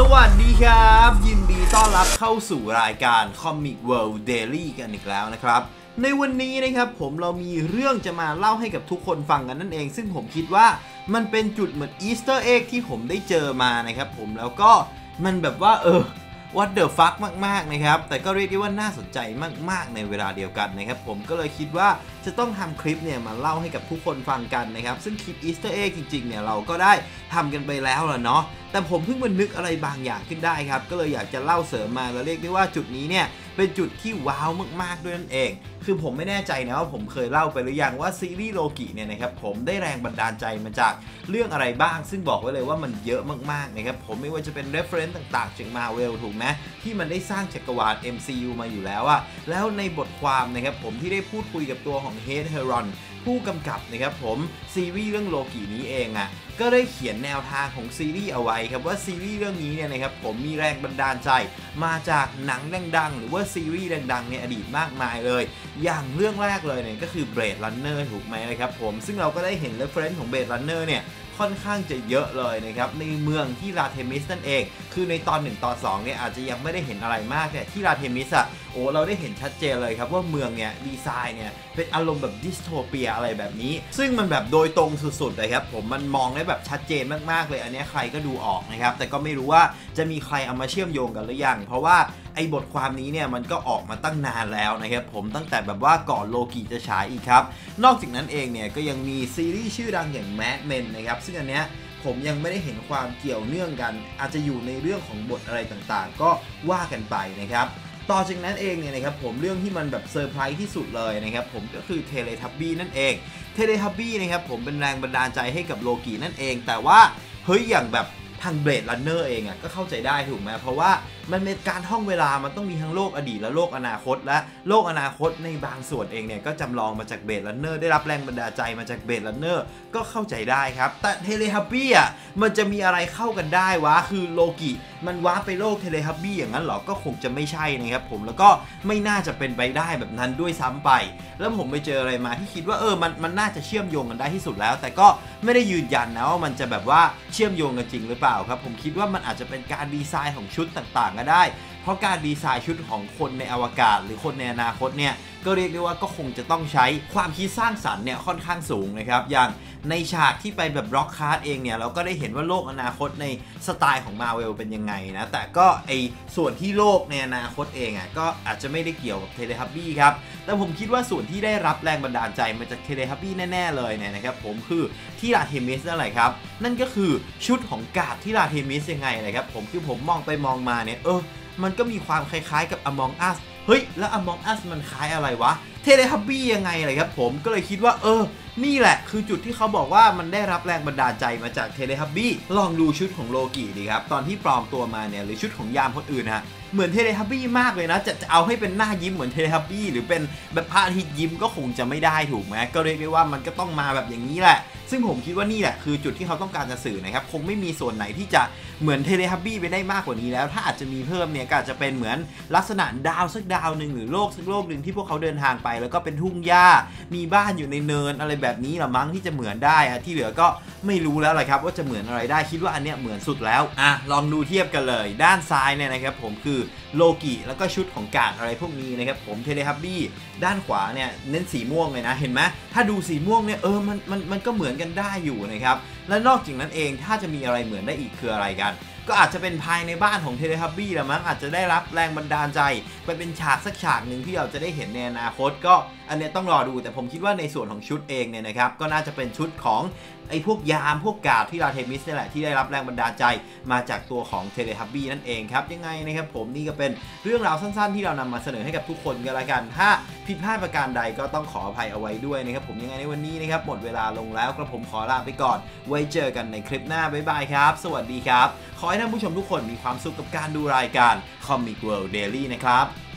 วัสดีครับยินดีต้อนรับเข้าสู่รายการ Comic World Daily กันอีกแล้วนะครับในวันนี้นะครับเรามีเรื่องจะมาเล่าให้กับทุกคนฟังกันนั่นเองซึ่งผมคิดว่ามันเป็นจุดเหมือนอีสเตอร์เอ็กที่ผมได้เจอมานะครับแล้วก็มันแบบว่าwhat the fuck มากๆนะครับแต่ก็เรียกได้ว่าน่าสนใจมากๆในเวลาเดียวกันนะครับผมก็เลยคิดว่าจะต้องทำคลิปเนี่ยมาเล่าให้กับทุกคนฟังกันนะครับซึ่งคลิปอีสเตอร์เอ็กจริงๆเนี่ยเราก็ได้ทำกันไปแล้วล่ะเนาะแต่ผมเพิ่งมานึกอะไรบางอย่างขึ้นได้ครับก็เลยอยากจะเล่าเสริมมาแล้วเรียกได้ว่าจุดนี้เนี่ยเป็นจุดที่ว้าวมากๆด้วยนั่นเองคือผมไม่แน่ใจนะว่าผมเคยเล่าไปหรือยังว่าซีรีส์โลกิเนี่ยนะครับผมได้แรงบันดาลใจมาจากเรื่องอะไรบ้างซึ่งบอกไว้เลยว่ามันเยอะมากๆนะครับผมไม่ว่าจะเป็น reference ต่างๆจาก Marvel ถูกไหมที่มันได้สร้างจักรวาล MCU มาอยู่แล้วอะแล้วในบทความนะครับผมที่ได้พูดคุยกับตัวของ Hed Herron ผู้กำกับนะครับผมซีรีส์เรื่องโลกินี้เองอะก็ได้เขียนแนวทางของซีรีส์เอาไว้ครับว่าซีรีส์เรื่องนี้เนี่ยนะครับผมมีแรงบันดาลใจมาจากหนังดังๆหรือว่าซีรีส์ดังๆในอดีตมากมายเลยอย่างเรื่องแรกเลยเนี่ยก็คือ Blade Runner ถูกไหมนะครับผมซึ่งเราก็ได้เห็น reference ของ Blade Runner เนี่ยค่อนข้างจะเยอะเลยนะครับในเมืองที่ลาเทมิสนั่นเองคือในตอน1ตอน2เนี่ยอาจจะยังไม่ได้เห็นอะไรมากแต่ที่ลาเทมิสอะเราได้เห็นชัดเจนเลยครับว่าเมืองเนี่ยดีไซน์เนี่ยเป็นอารมณ์แบบดิสโทเปียอะไรแบบนี้ซึ่งมันแบบโดยตรงสุดๆเลยครับมันมองได้แบบชัดเจนมากๆเลยอันนี้ใครก็ดูออกนะครับแต่ก็ไม่รู้ว่าจะมีใครเอามาเชื่อมโยงกันหรือยังเพราะว่าไอ้บทความนี้เนี่ยมันก็ออกมาตั้งนานแล้วนะครับตั้งแต่แบบว่าก่อนโลกิจะฉายอีกครับนอกจากนั้นเองเนี่ยก็ยังมีซีรีส์ชื่อดังอย่าง Mad Men นะครับซึ่งอันเนี้ยผมยังไม่ได้เห็นความเกี่ยวเนื่องกันอาจจะอยู่ในเรื่องของบทอะไรต่างๆก็ว่ากันไปนะครับต่อจากนั้นเองเนี่ยนะครับเรื่องที่มันแบบเซอร์ไพรส์ที่สุดเลยนะครับก็คือเทเลทับบี้นั่นเองเทเลทับบี้นะครับเป็นแรงบันดาลใจให้กับโลกินั่นเองแต่ว่าเฮ้ยอย่างแบบทาง Blade Runner เองก็เข้าใจได้ถูกไหมเพราะว่ามันเป็นการท่องเวลามันต้องมีทั้งโลกอดีตและโลกอนาคตและโลกอนาคตในบางส่วนเองเนี่ยก็จำลองมาจาก Blade Runner ได้รับแรงบันดาลใจมาจาก Blade Runner ก็เข้าใจได้ครับแต่เทเลทับบี้มันจะมีอะไรเข้ากันได้วะคือโลกิมันว้าไปโลกเทเลทับบี้อย่างนั้นหรอก็คงจะไม่ใช่นะครับแล้วก็ไม่น่าจะเป็นไปได้แบบนั้นด้วยซ้ำไปแล้วผมไปเจออะไรมาที่คิดว่ามันน่าจะเชื่อมโยงกันได้ที่สุดแล้วแต่ก็ไม่ได้ยืนยันนะว่ามันจะแบบว่าเชื่อมโยงกันจริงหรือเปล่าครับผมคิดว่ามันอาจจะเป็นการดีไซน์ของชุดต่างๆก็ได้เพราะการดีไซน์ชุดของคนในอวกาศหรือคนในอนาคตเนี่ยก็เรียกได้ว่าก็คงจะต้องใช้ความคิดสร้างสรรค์เนี่ยค่อนข้างสูงนะครับอย่างในฉากที่ไปแบบร็อกคาร์ดเองเนี่ยเราก็ได้เห็นว่าโลกอนาคตในสไตล์ของ Marvel เป็นยังไงนะแต่ก็ส่วนที่โลกในอนาคตเองก็อาจจะไม่ได้เกี่ยวกับเทเลทับบี้ครับแต่ผมคิดว่าส่วนที่ได้รับแรงบันดาลใจมาจากเทเลทับบี้แน่ๆเลยเนี่ยนะครับคือที่ลาเทมิสนั่นแหละครับนั่นก็คือชุดของกาดที่ลาเทมิสยังไงเลยครับคือผมมองไปมองมาเนี่ยมันก็มีความคล้ายๆกับ Among Us เฮ้ยแล้ว Among Us มันคล้ายอะไรวะเทเลทับบี้ยังไงเลยครับผมก็เลยคิดว่านี่แหละคือจุดที่เขาบอกว่ามันได้รับแรงบันดาลใจมาจากเทเลทับบี้ลองดูชุดของโลกิดีครับตอนที่ปลอมตัวมาเนี่ยหรือชุดของยามคนอื่นฮะเหมือนเทเลทับบี้มากเลยนะจะเอาให้เป็นหน้ายิ้มเหมือนเทเลทับบี้หรือเป็นแบบพระอาทิตย์ยิ้มก็คงจะไม่ได้ถูกไหมก็เรียกได้ว่ามันก็ต้องมาแบบอย่างนี้แหละซึ่งผมคิดว่านี่แหละคือจุดที่เขาต้องการจะสื่อนะครับคงไม่มีส่วนไหนที่จะเหมือนเทเลทับบี้ไปได้มากกว่านี้แล้วถ้าอาจจะมีเพิ่มเนี่ยก็อาจจะเป็นเหมือนลักษณะดาวสักดาวหนึ่งหรือโลกสักโลกหนึ่งที่พวกเขาเดินทางไปแล้วก็เป็นทุ่งหญ้ามีบ้านอยู่ในเนินอะไรแบบนี้ละมั้งที่จะเหมือนได้ที่เหลือก็ไม่รู้แล้วแหละครับว่าจะเหมือนอะไรได้คิดว่าอันเนี้ยเหมือนสุดแล้วลองดูเทียบกันเลยด้านซ้ายเนี่ยนะครับคือโลกิแล้วก็ชุดของกาดอะไรพวกนี้นะครับเทเลทับบี้ด้านขวาเนี่ยเน้นสีม่วงเลยนะเห็นไหมถ้าดูสีม่วงเนี่ยมันก็เหมือนกันได้อยู่นะครับและนอกจากนั้นเองถ้าจะมีอะไรเหมือนได้อีกคืออะไรกันก็อาจจะเป็นภายในบ้านของเทเลทับบี้ละมั้งอาจจะได้รับแรงบันดาลใจไปเป็นฉากสักฉากหนึ่งที่เราจะได้เห็นในอนาคตก็อันนี้ต้องรอดูแต่ผมคิดว่าในส่วนของชุดเองเนี่ยนะครับก็น่าจะเป็นชุดของพวกยามพวกกาดที่ลาเทมิสนี่แหละที่ได้รับแรงบันดาลใจมาจากตัวของเทเลทับบี้นั่นเองครับยังไงนะครับนี่ก็เป็นเรื่องราวสั้นๆที่เรานำมาเสนอให้กับทุกคนกันละกันถ้าผิดพลาดประการใดก็ต้องขออภัยเอาไว้ด้วยนะครับยังไงในวันนี้นะครับหมดเวลาลงแล้วกระผมขอลาไปก่อนไว้เจอกันในคลิปหน้าบ๊ายบายครับสวัสดีครับขอให้ท่านผู้ชมทุกคนมีความสุขกับการดูรายการ Comic World Daily นะครับ